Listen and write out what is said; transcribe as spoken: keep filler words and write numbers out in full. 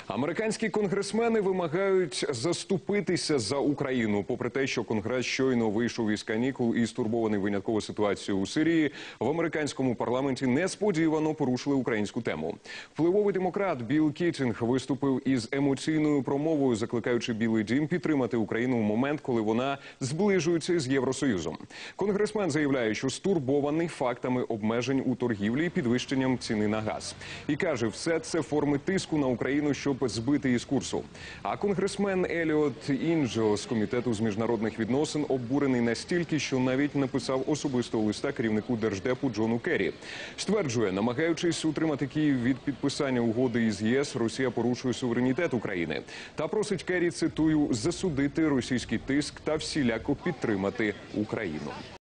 Американські конгресмени вимагають заступитися за Україну. Попри те, що Конгрес щойно вийшов із канікул і стурбований винятковою ситуацією у Сирії, в американському парламенті несподівано порушили українську тему. Впливовий демократ Білл Кітінг виступив із емоційною промовою, закликаючи Білий дім підтримати Україну в момент, коли вона зближується з Євросоюзом. Конгресмен заявляє, що стурбований фактами обмежень у торгівлі і підвищенням ціни на газ. І каже, все це форми тиску на Україну, щоб збити із курсу. А конгресмен Еліот Інджел з Комітету з міжнародних відносин обурений настільки, що навіть написав особистого листа керівнику Держдепу Джону Керрі. Стверджує, намагаючись утримати Київ від підписання угоди із ЄС, Росія порушує суверенітет України. Та просить Керрі, цитую, засудити російський тиск та всіляко підтримати Україну.